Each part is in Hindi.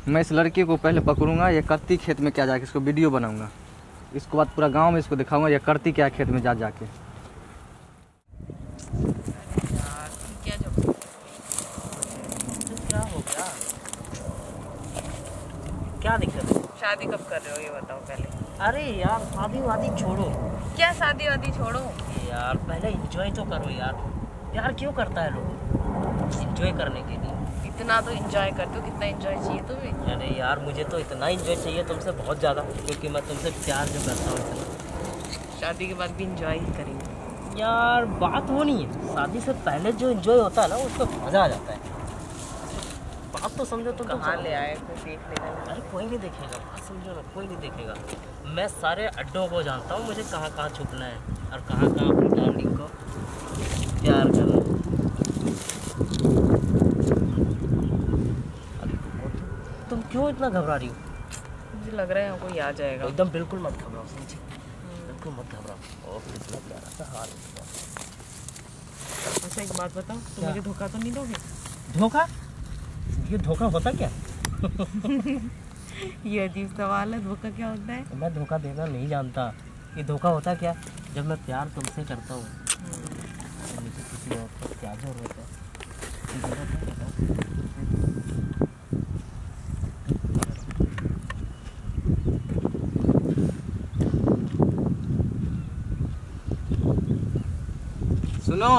मैं इस लड़की को पहले पकड़ूंगा, ये करती खेत में क्या जाके, इसको वीडियो बनाऊंगा। इसको बाद पूरा गांव में इसको दिखाऊंगा ये करती क्या खेत में जा जाके। क्या हो गया? क्या दिक्कत है? शादी कब कर रहे हो ये बताओ पहले। अरे यार शादी वादी छोड़ो। क्या शादी वादी छोड़ो यार पहले एंजॉय तो करो यार। प्यार क्यों करता है लोग? एंजॉय करने के लिए। इतना तो एंजॉय करते हो, कितना एंजॉय चाहिए तुम्हें? अरे यार मुझे तो इतना एंजॉय चाहिए तुमसे, बहुत ज़्यादा, क्योंकि मैं तुमसे प्यार जो करता हूँ इतना। शादी के बाद भी एंजॉय ही करेंगे यार। बात वो नहीं है, शादी से पहले जो एंजॉय होता है ना उसमें मज़ा आ जाता है। बात तो समझो तुम। कहाँ ले आए, कोई देख लेना। अरे कोई नहीं देखेगा, बात समझो ना, कोई नहीं देखेगा। मैं सारे अड्डों को जानता हूँ, मुझे कहाँ कहाँ छुपना है और कहाँ कहाँ अपनी डार्लिंग को प्यार करना है। तुम क्यों इतना घबरा रही हो? मुझे लग रहा है कोई आ जाएगा। एकदम बिल्कुल मत घबराओ, समझी? बिल्कुल मत घबराओ। और कितना प्यारा सा हाल है। अच्छा एक बात बताओ, तुम मुझे धोखा तो नहीं दोगे? धोखा? ये धोखा होता क्या? ये अजीब सवाल है, धोखा क्या होता है? मैं धोखा देना नहीं जानता। ये धोखा होता क्या? जब मैं प्यार तुमसे करता हूँ तो मुझे किसी और को क्या जरूरत है? सुनो,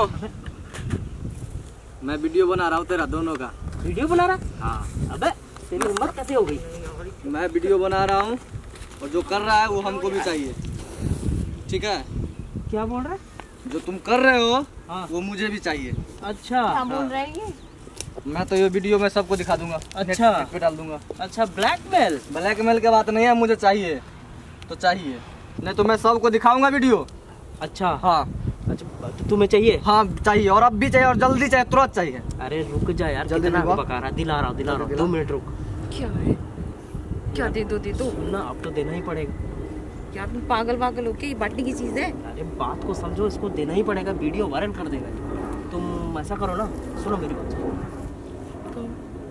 मैं वीडियो बना रहा हूँ तेरा दोनों का। वीडियो बना रहा? हाँ। अबे तेरी हिम्मत कैसे हो गई? मैं वीडियो बना रहा हूँ और जो कर रहा है वो हमको भी चाहिए, ठीक है? क्या बोल रहा है? जो तुम कर रहे हो हाँ। वो मुझे भी चाहिए। अच्छा। क्या बोल रहे हैं ये? मैं तो ये वीडियो में सबको दिखा दूंगा। अच्छा। नेट पे डाल दूंगा। अच्छा ब्लैकमेल? ब्लैकमेल की बात नहीं है, मुझे चाहिए तो चाहिए, नहीं तो मैं सबको दिखाऊंगा वीडियो। अच्छा। हाँ। अच्छा तो तुम्हें चाहिए? हाँ चाहिए, और अब भी चाहिए, और जल्दी चाहिए, तुरंत चाहिए। अरे रुक जा यार, जल्दी कितना दिलवा। बका रहा है? दिला रहा हूँ 2 मिनट रुक। क्या है? क्या दे दो ना, अब तो देना ही पड़ेगा यार। तुम पागल वागल हो क्या? बांटने की चीज है। अरे बात को समझो, इसको देना ही पड़ेगा, वीडियो वायरल कर देगा। तुम ऐसा करो ना, सुनो मेरी बात। तो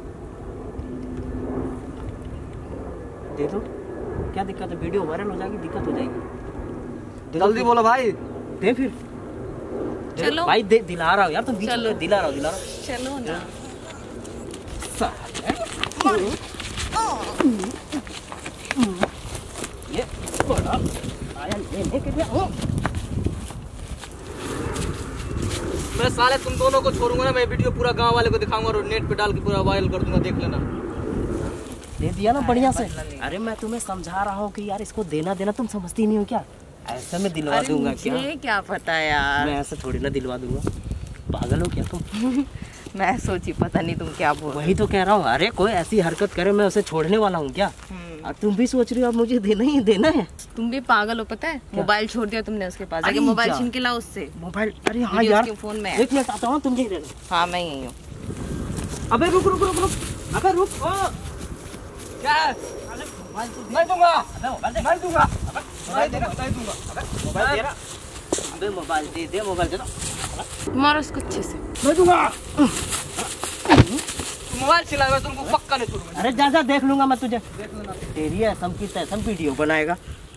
दे दो, क्या दिक्कत है? वीडियो वायरल हो जाएगी, दिक्कत हो जाएगी। जल्दी बोलो भाई। दे फिर। चलो भाई दे, दिला रहा हूँ यार, तुम बीच में दिला रहा हूँ। चलो ना। ये बड़ा आया लेने के लिए। मैं साले तुम दोनों को छोड़ूंगा ना, मैं वीडियो पूरा गांव वाले को दिखाऊंगा और नेट पे डाल के पूरा वायरल कर दूंगा, देख लेना। दे दिया ना बढ़िया से। अरे मैं तुम्हें समझा रहा हूँ कि यार इसको देना देना, तुम समझती नहीं हो क्या? ऐसे में दिलवा दूंगा क्या? मुझे क्या पता यार। मैं ऐसे थोड़ी ना दिलवा दूंगा, पागल हो क्या तुम? मैं सोची पता नहीं तुम क्या बोल। वही तो कह रहा हूँ। अरे कोई ऐसी हरकत करे मैं उसे छोड़ने वाला हूँ क्या? और तुम भी सोच रही हो अब मुझे देना ही देना है? तुम भी पागल हो, पता है? मोबाइल छोड़ दिया तुमने उसके पास, जाके मोबाइल छीन के लाओ उससे। मोबाइल? अरे हाँ यार, फोन में एक मिनट आता हूँ, तुम यही रहना। हाँ मैं यही हूँ। अबे रुक रुक रुक रुक, अबे रुक। क्या है? नहीं दूंगा, नहीं दूंगा, नहीं दूंगा। मोबाइल दे रहा। अबे मोबाइल दे, मोबाइल दे दो। मारो उसको अच्छे से। नहीं दूंगा। मोबाइल चलाएगा तुमको पक्का नहीं छोड़ूंगा। अरे जा देख लूंगा मैं तुझे। देख लेना। तेरी ऐसम की तैसम वीडियो बनाएगा।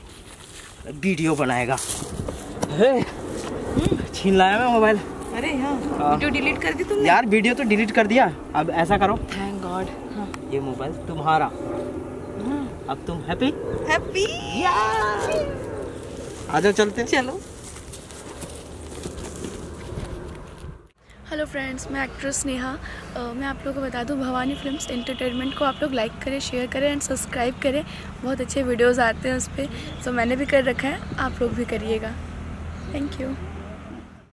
छीन लाया मैं मोबाइल। अरे हाँ, वीडियो डिलीट कर दी तुमने? यार वीडियो तो डिलीट कर दिया। अब ऐसा करो, थैंक गॉड। हाँ। ये मोबाइल तुम्हारा। अब तुम हैप्पी? हैप्पी। आजा चलते। चलो। हेलो फ्रेंड्स, मैं एक्ट्रेस नेहा। मैं आप लोगों को बता दूं, भवानी फिल्म्स एंटरटेनमेंट को आप लोग लाइक करें, शेयर करें एंड सब्सक्राइब करें। बहुत अच्छे वीडियोस आते हैं उस पर, तो मैंने भी कर रखा है, आप लोग भी करिएगा। Thank you.